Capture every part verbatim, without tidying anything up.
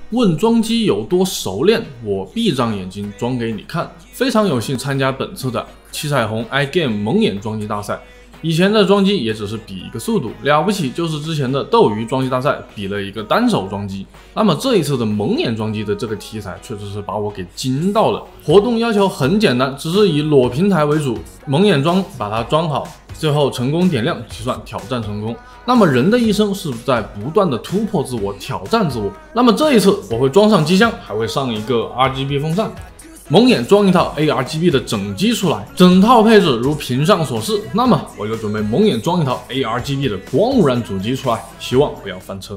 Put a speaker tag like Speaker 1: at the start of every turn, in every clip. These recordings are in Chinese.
Speaker 1: 问装机有多熟练，我闭上眼睛装给你看。非常有幸参加本次的七彩虹 iGame 蒙眼装机大赛。以前的装机也只是比一个速度，了不起就是之前的斗鱼装机大赛比了一个单手装机。那么这一次的蒙眼装机的这个题材确实是把我给惊到了。活动要求很简单，只是以裸平台为主，蒙眼装把它装好，最后成功点亮即算挑战成功。那么人的一生是在不断的突破自我，挑战自我。那么这一次我会装上机箱，还会上一个 R G B 风扇。蒙眼装一套 A R G B 的整机出来，整套配置如屏上所示。那么我就准备蒙眼装一套 A R G B 的光污染主机出来，希望不要翻车。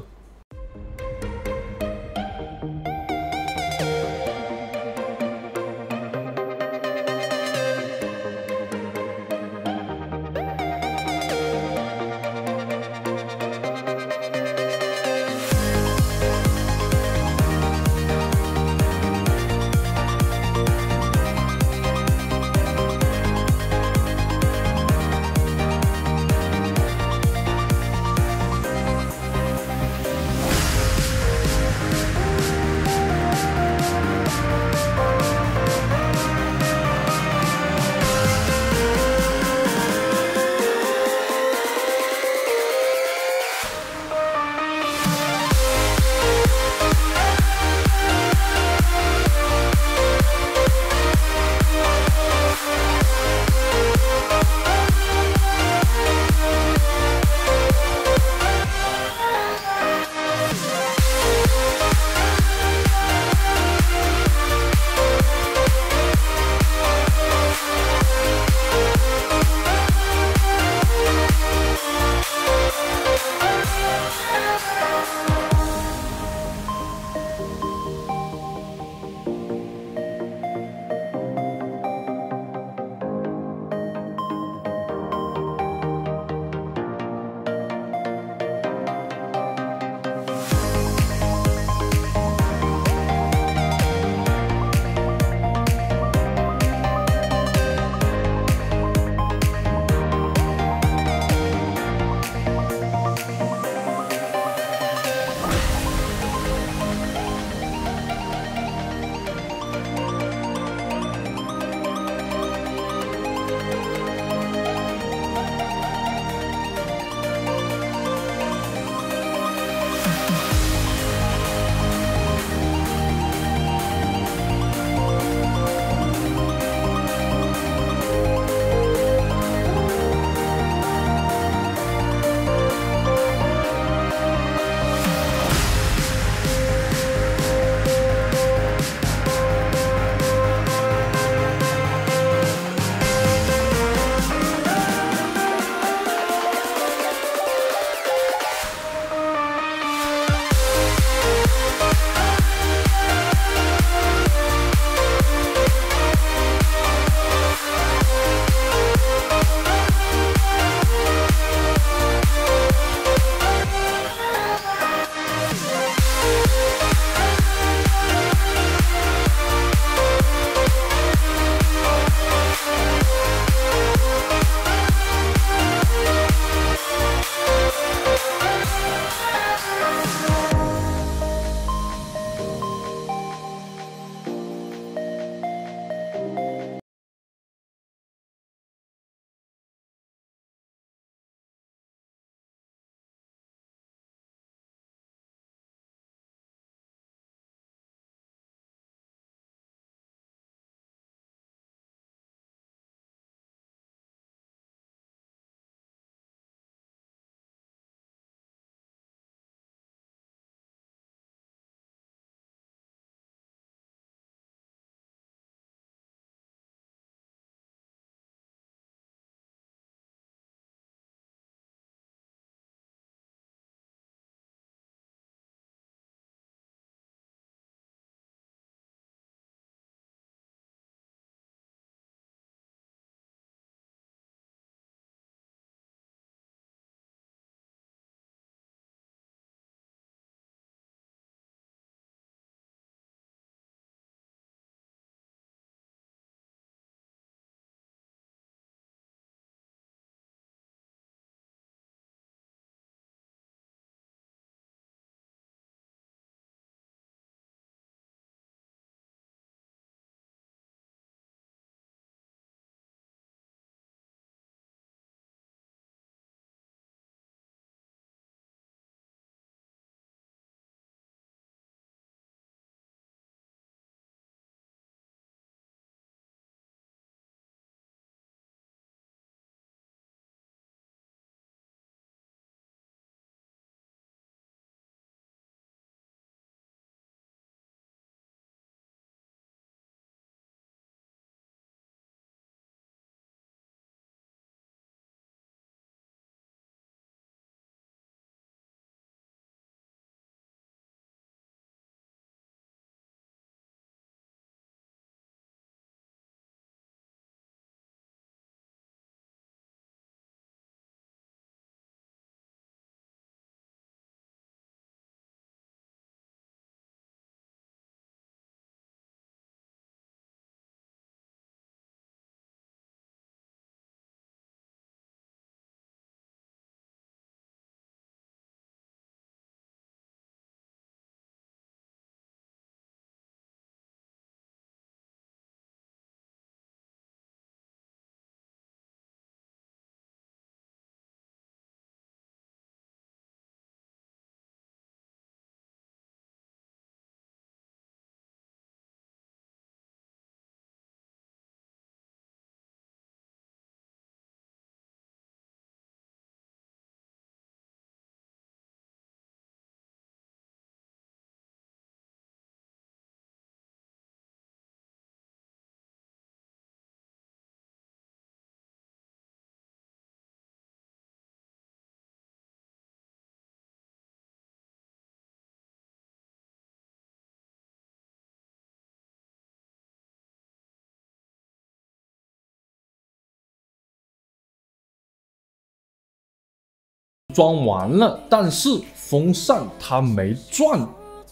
Speaker 1: 装完了，但是风扇它没转。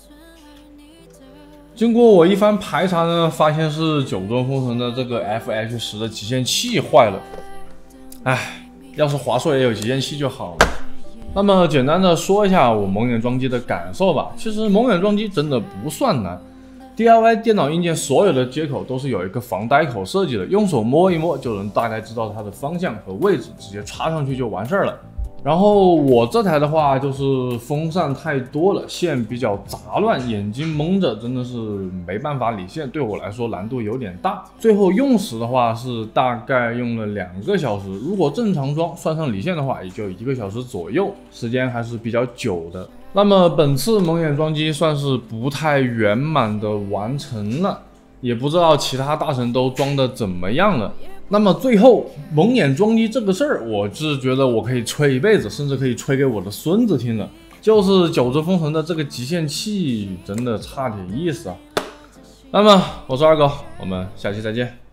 Speaker 1: 经过我一番排查呢，发现是九州风神的这个 F H 十 的极限器坏了。唉，要是华硕也有极限器就好了。那么简单的说一下我蒙眼装机的感受吧。其实蒙眼装机真的不算难。D I Y 电脑硬件所有的接口都是有一个防呆口设计的，用手摸一摸就能大概知道它的方向和位置，直接插上去就完事儿了。然后我这台的话，就是风扇太多了，线比较杂乱，眼睛蒙着，真的是没办法理线，对我来说难度有点大。最后用时的话是大概用了两个小时，如果正常装算上理线的话，也就一个小时左右，时间还是比较久的。那么本次蒙眼装机算是不太圆满的完成了，也不知道其他大神都装的怎么样了。那么最后蒙眼装机这个事儿，我是觉得我可以吹一辈子，甚至可以吹给我的孙子听了。就是九州风神的这个极限器真的差点意思啊。那么我是二狗，我们下期再见。